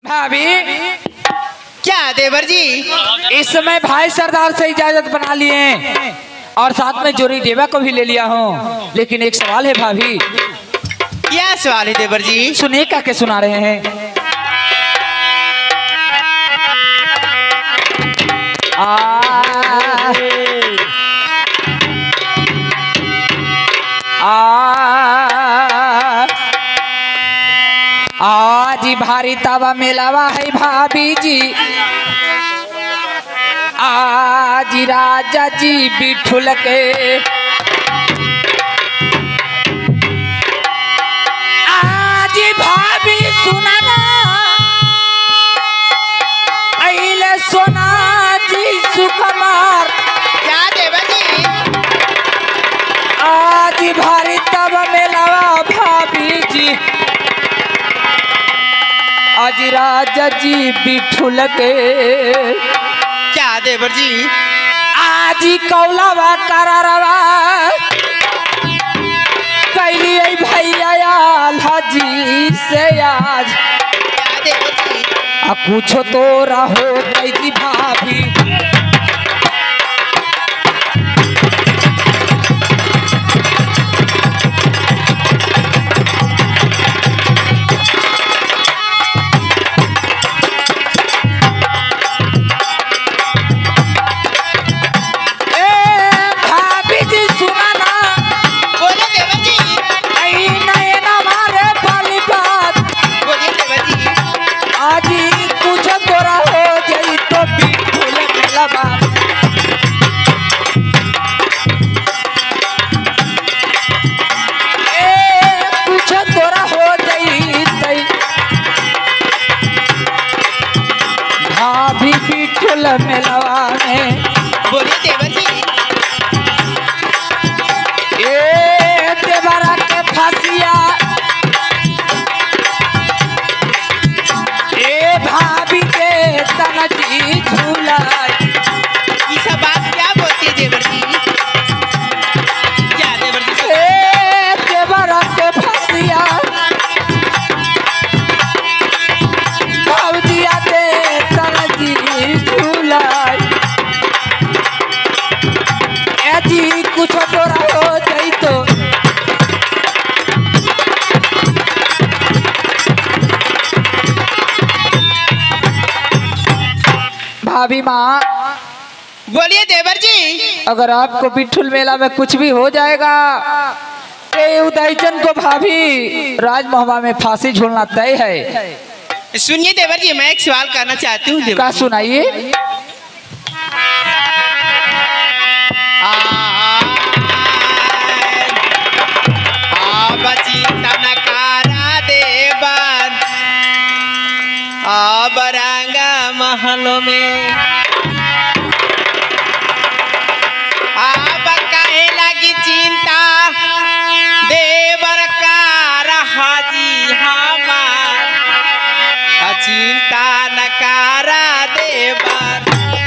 भाभी क्या देवर जी? इस समय भाई सरदार से इजाजत बना लिए और साथ में जोरी देवा को भी ले लिया हूँ, लेकिन एक सवाल है भाभी। क्या सवाल है देवर जी? सुनिए क्या के सुना रहे हैं। आज भारी तवा मेलावा है भाभी जी, आज राजा जी बिठुल के आज भाभी सुनाना अइले सोना जी सुकुमार। क्या देवर जी? आज भारी तवा मेलावा भाभी जी, आज राजा जी बिठुल के। क्या देवर जी? आज कौलावा करारवा कैली भैया हाजी से आज। क्या देवर जी? कुछ तो रहो कैदी भाभी, मेलवा में। बोलिए देवर जी। ए देवरा के फांसिया ए भाभी के तनजी झूला। ये सब बात क्या बोलती है देवर जी? क्या देवर जी? ए देवरा के फांसिया भावजिया के तनजी झूला। जी कुछ तोरा हो जाई तो भाभी माँ। बोलिए देवर जी। अगर आपको बिठुल मेला में कुछ भी हो जाएगा तो उदयचंद को भाभी राजमहल में फांसी झूलना तय है। सुनिए देवर जी, मैं एक सवाल करना चाहती हूँ। क्या सुनाइए। बरंगा महलों में अब कहे लगी चिंता देवर का रहा जी हमार। चिंता नकारा देवर।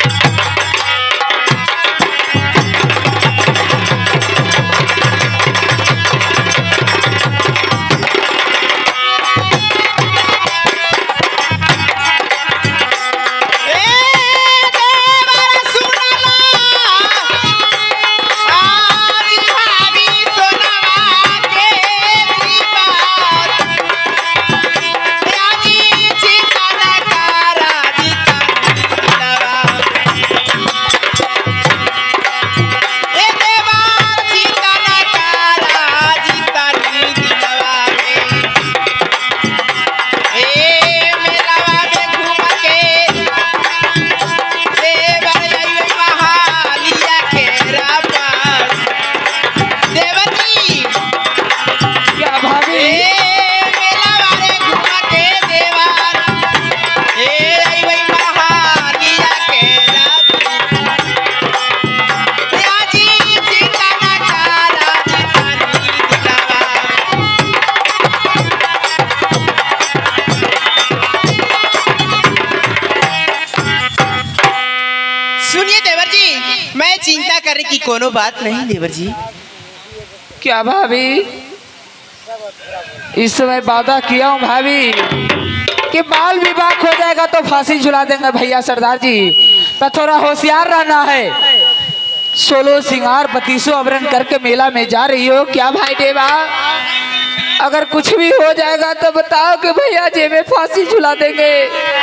चिंता करने की कोनो बात नहीं देवर जी। क्या भाभी, इस समय वादा किया हूँ भाभी कि बाल विवाह हो जाएगा तो फांसी झुला देंगे भैया सरदार जी, तो थोड़ा होशियार रहना है। 16 सिंगार 32 आवरण करके मेला में जा रही हो क्या भाई देवा? अगर कुछ भी हो जाएगा तो बताओ कि भैया जी में फांसी झुला देंगे।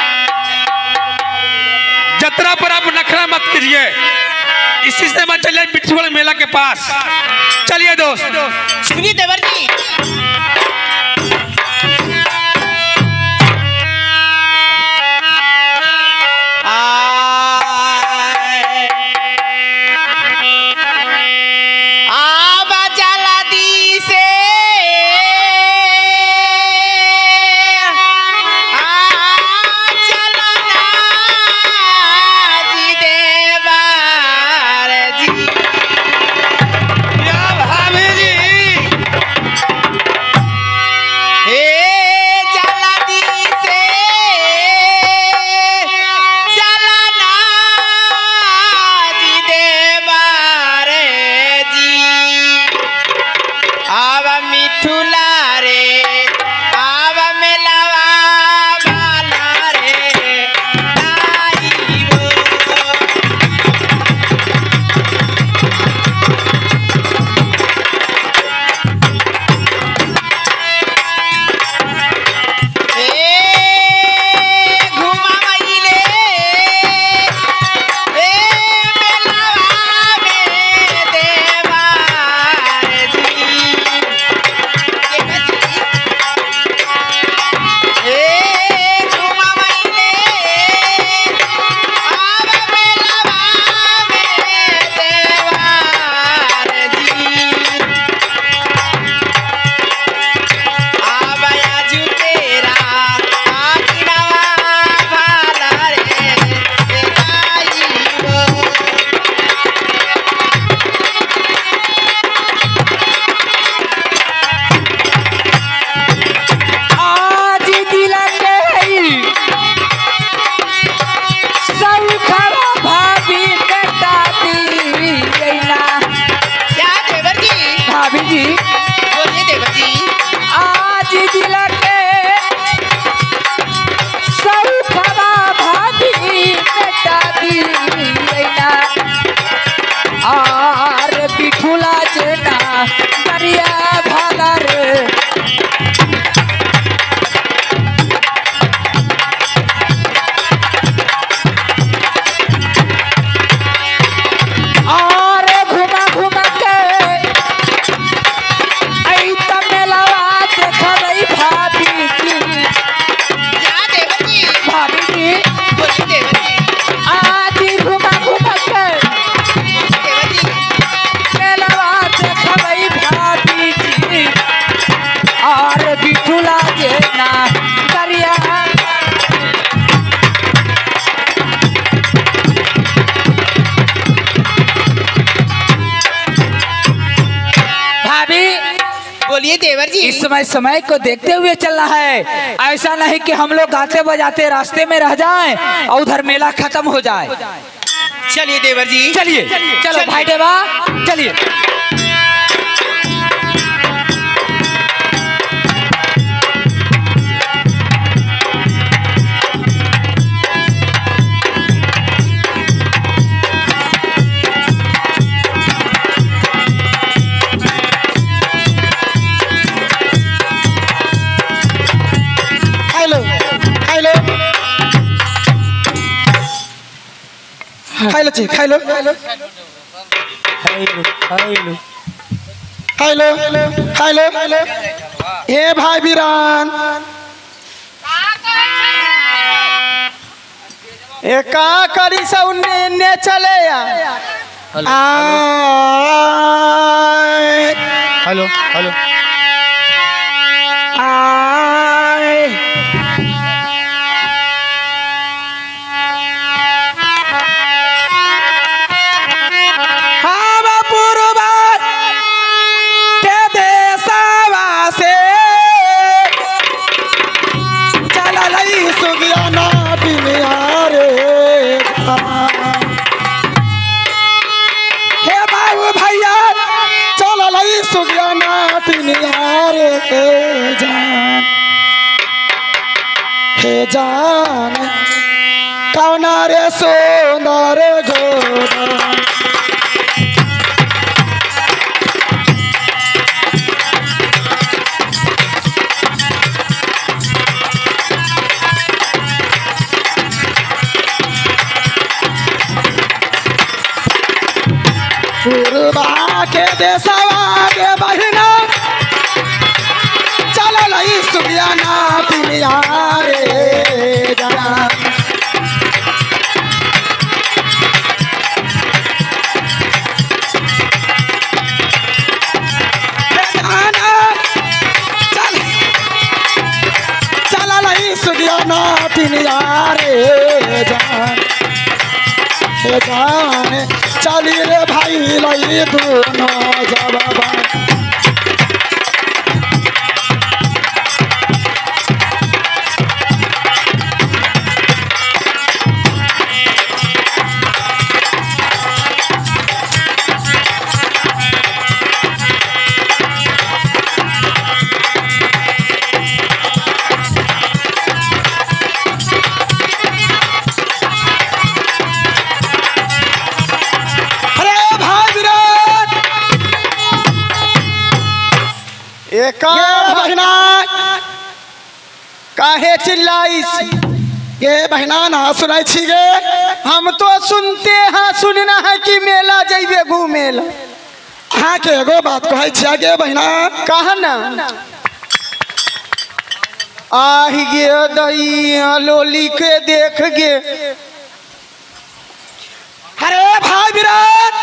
जतरा पर आप नखरा मत कीजिए, इसी से मत चलिए बिट्ठू मेला के पास। चलिए दोस्त। सुनिए देवर जी, बोलिए देवर जी। इस समय को देखते हुए चलना है, ऐसा नहीं कि हम लोग गाते बजाते रास्ते में रह जाएं और उधर मेला खत्म हो जाए। चलिए देवर जी, चलिए चलो भाई देवा चलिए। खाइलो ची खाइलो खाइलो खाइलो खाइलो ए भाई बीरान ए का करी सौने ने चले या हेलो हेलो जान कौना रे सुंदर गोदान। पूर्वा के देशवा के बहिना चलल सुगियाना पिलिया रे जान। चलल सुगियाना पिलिया रे जान। जान चली रे भाई लई दोनों जवाबा। बहना काहे चिल्लाइस गे बहना ना सुनाई छी गे। हम तो सुनते हैं सुनना है कि मेला जइबे घूमेला। हाँ के एगो बात कहै छिया गे बहना कहा ना। आहि गे दैया लोली के देख गे। अरे भाई विराट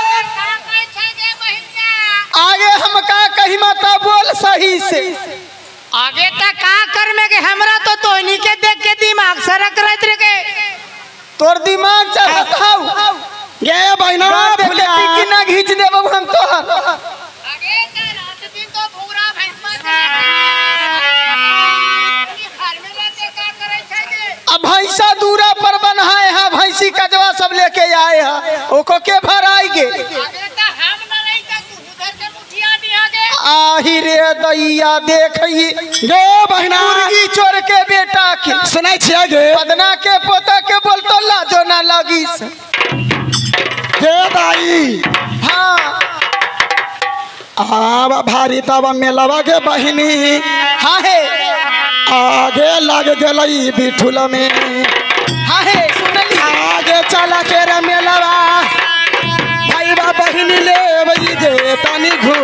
आगे हम का कही माता बोल सही से। आगे तक का कर में के हमरा तो तोनी के देख के दिमाग सरक रहत रे के। तोर दिमाग चढ़त हौ गे बहना कि ना घींच देबो हम तो। आगे का रात दिन तो भूरा भैंसमा घर में रहते का करे छै गे। अब भैंसा दूरा पर बन्हाए है भैंसी कजवा सब लेके आए है ओको के भराई गे। आगे का हम न रही त तू उधर से मुठिया भी आगे। आही रे दैया देखई गे बहना मुर्गी चोर के बेटा के सुनाई छिया गे। पदना के पोता के बोलतो लाजो ना लगी गे दाई। हाँ आवा भारी तवा मेलवा के बहिनी। हाँ हे आगे लग गई बिठुल में। हाँ हे सुनली आगे चला के रे मेलवा भाई बा बहिनी ले बजी गे तनी घू।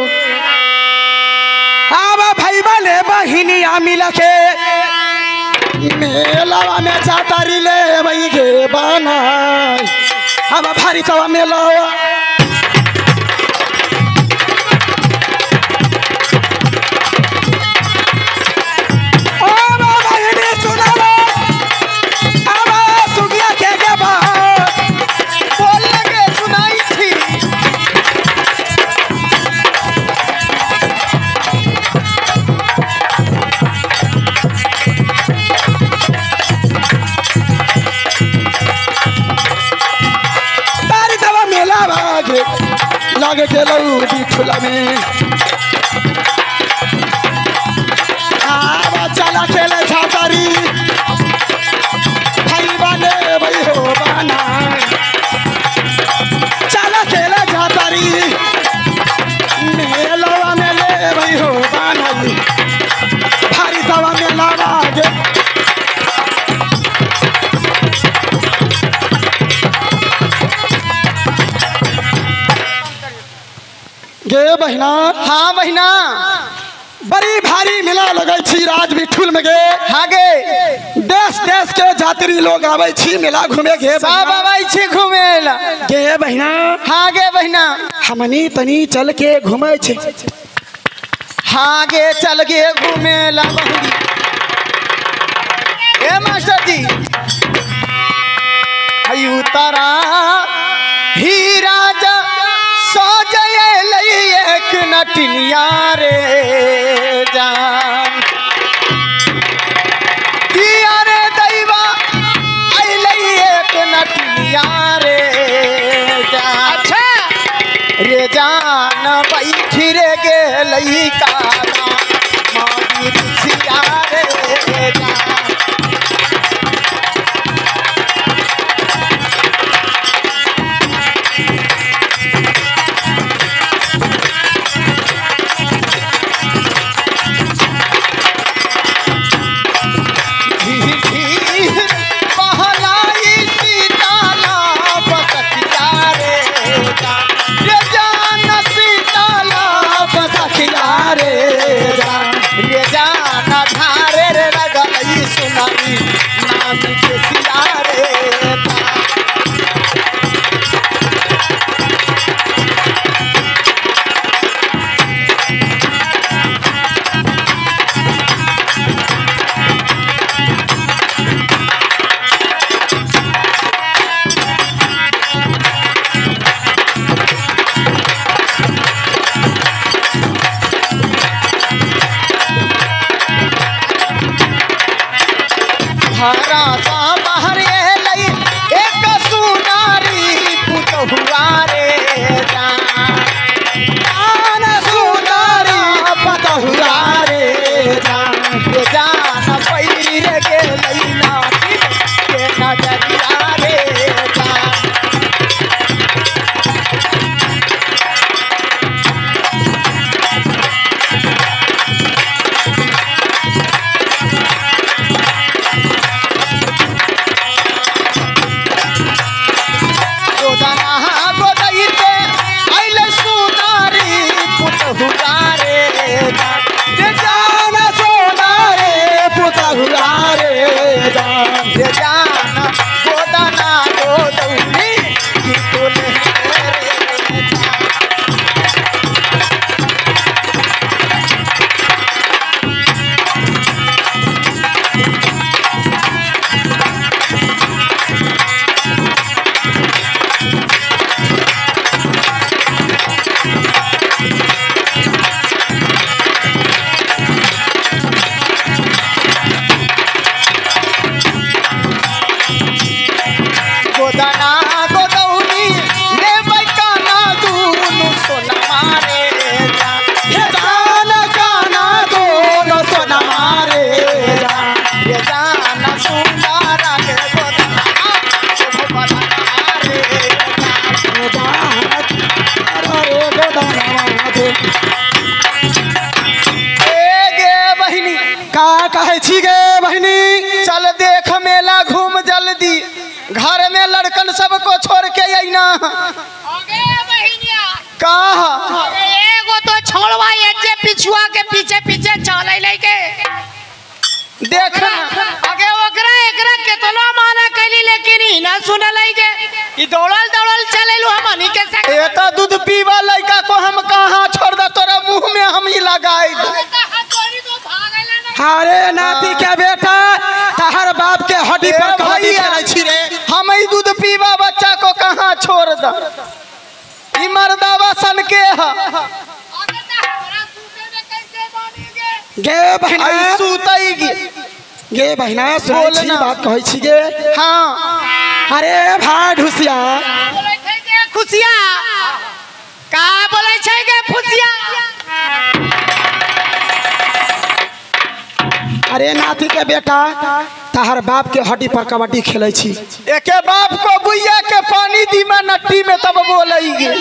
आवा भाई वाले बहिनी मिल के मेलवा में जातारी ले बई गे बना। आवा भारी तवा मेलवा लग गेलौ बिठुला में। आवा चला खेले छातारी भाई वाले भाई हो बाना। चला खेले छातारी मेलवा में ले भाई हो बाना। भारी तवा मेलावा गे बहिना। हाँ बहिना बड़ी भारी मेला लगे छी राज बिठुल में गे। हाँ गे देश देश के यात्री लोग आवे छी मेला घूमे गे। सब आवे छी घूमेला गे बहिना। हाँ गे बहिना हमनी तनी चल के घूमे छी। हाँ गे चल के घूमेला बहिनी। ए मास्टर जी हई उतारा ही राजा सोजये लई एक नटिनिया रे जान। किया रे दैवा आई लई एक नटिनिया रे जान। अच्छा रे जान बैठी रे गे लई का मारी सिया रे जान। बहिना आगे बहिनिया का एगो तो छोड़वा ये जे पिछुआ के पीछे पीछे चले लेके देख आगे ओकरा एकरा केतनो माना कैली लेकिन ई ना सुनल के ई दौड़ल चलेलु हमनी के संग एता दूध पीवा लड़का को हम कहाँ छोड़ दे तोरा मुंह में हम ही लगाई अरे नाती के बेटा तहर बाप के हड्डी पर कबड्डी खेलै छी रे हम ही दूध पीवा बच्चा को कहाँ छोड़ द ई मर्दावा सन के ह गे बहिना सुतई गे बहिना सुनै छी बात कहै छी गे हां अरे भाई ढुसिया बोलै छै के खुशिया का बोलै छै के खुशिया अरे नाती के बेटा तहर बाप के हड्डी पर कबड्डी खेलै छी एके बाप को बुइया के पानी दी में नट्टी में तब बोलई गे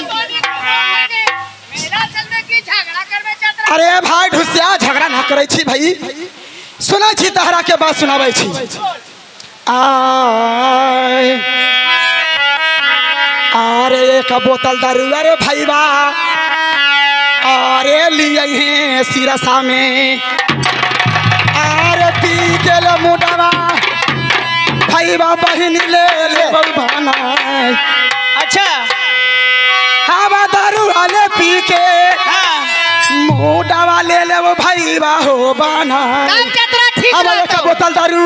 मेला चलने की झगड़ा करबे चतरा अरे भाई ढुसिया झगड़ा ना करे छी भाई सुनै छी तहरा के बात सुनाबै छी आय अरे एक बोतल दारू अरे भाईबा अरे लिए हैं सिरसा में अरे पी के ले मुडवा भाईबा बहिन ले बलभाना अच्छा हवा दारू वाले पी के मुडवा ले वो भाईबा हो बाना काम चतरा ठीक अब एक बोतल दारू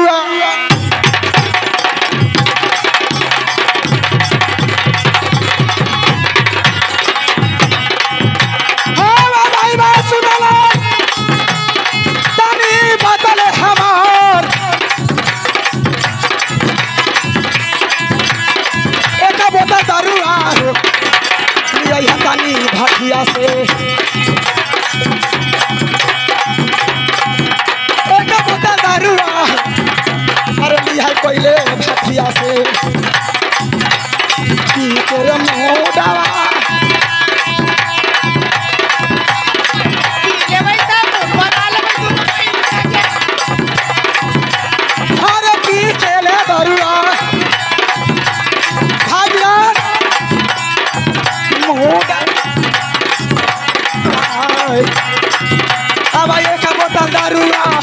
भटिया से एक बोतल दारू अरे लिया कोइले भटिया से की कर मोडावा लेबै त बना लेबै अरे की चले दारू भागिया मोडा अब एक बोतल दारू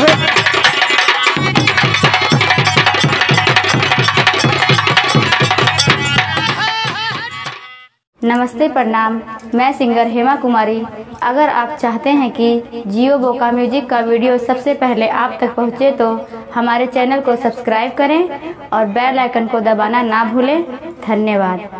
नमस्ते प्रणाम, मैं सिंगर हेमा कुमारी। अगर आप चाहते हैं कि जियो बोका म्यूजिक का वीडियो सबसे पहले आप तक पहुंचे तो हमारे चैनल को सब्सक्राइब करें और बेल आइकन को दबाना ना भूलें। धन्यवाद।